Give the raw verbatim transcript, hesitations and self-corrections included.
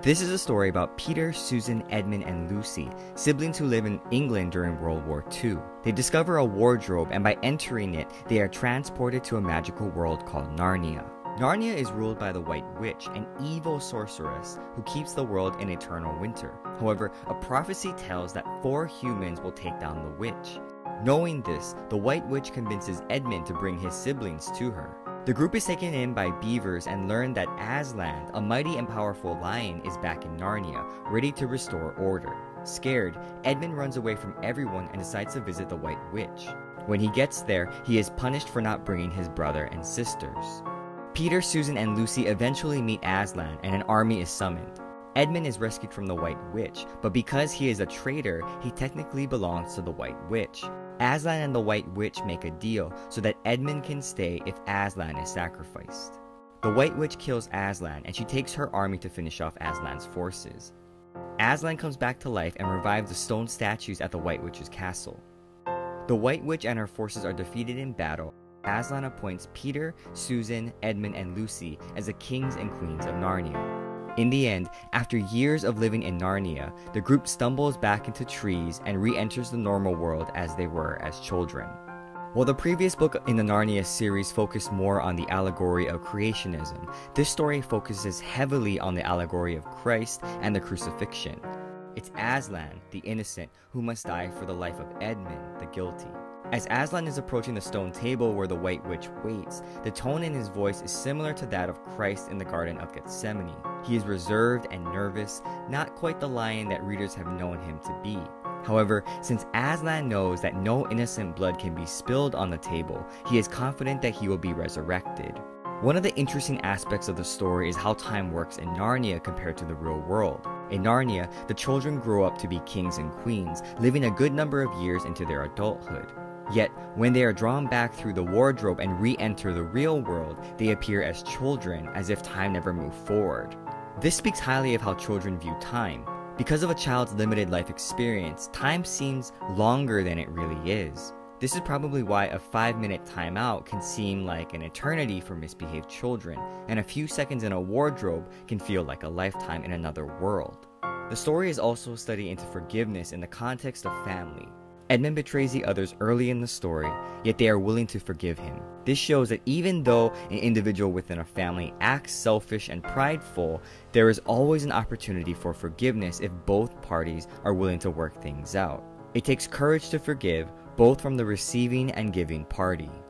This is a story about Peter, Susan, Edmund, and Lucy, siblings who live in England during World War Two. They discover a wardrobe, and by entering it, they are transported to a magical world called Narnia. Narnia is ruled by the White Witch, an evil sorceress who keeps the world in eternal winter. However, a prophecy tells that four humans will take down the witch. Knowing this, the White Witch convinces Edmund to bring his siblings to her. The group is taken in by beavers and learn that Aslan, a mighty and powerful lion, is back in Narnia, ready to restore order. Scared, Edmund runs away from everyone and decides to visit the White Witch. When he gets there, he is punished for not bringing his brother and sisters. Peter, Susan, and Lucy eventually meet Aslan, and an army is summoned. Edmund is rescued from the White Witch, but because he is a traitor, he technically belongs to the White Witch. Aslan and the White Witch make a deal so that Edmund can stay if Aslan is sacrificed. The White Witch kills Aslan, and she takes her army to finish off Aslan's forces. Aslan comes back to life and revives the stone statues at the White Witch's castle. The White Witch and her forces are defeated in battle. Aslan appoints Peter, Susan, Edmund, and Lucy as the kings and queens of Narnia. In the end, after years of living in Narnia, the group stumbles back into trees and re-enters the normal world as they were as children. While the previous book in the Narnia series focused more on the allegory of creationism, this story focuses heavily on the allegory of Christ and the crucifixion. It's Aslan, the innocent, who must die for the life of Edmund, the guilty. As Aslan is approaching the stone table where the White Witch waits, the tone in his voice is similar to that of Christ in the Garden of Gethsemane. He is reserved and nervous, not quite the lion that readers have known him to be. However, since Aslan knows that no innocent blood can be spilled on the table, he is confident that he will be resurrected. One of the interesting aspects of the story is how time works in Narnia compared to the real world. In Narnia, the children grow up to be kings and queens, living a good number of years into their adulthood. Yet, when they are drawn back through the wardrobe and re-enter the real world, they appear as children, as if time never moved forward. This speaks highly of how children view time. Because of a child's limited life experience, time seems longer than it really is. This is probably why a five-minute timeout can seem like an eternity for misbehaved children, and a few seconds in a wardrobe can feel like a lifetime in another world. The story is also a study into forgiveness in the context of family. Edmund betrays the others early in the story, yet they are willing to forgive him. This shows that even though an individual within a family acts selfish and prideful, there is always an opportunity for forgiveness if both parties are willing to work things out. It takes courage to forgive, both from the receiving and giving party.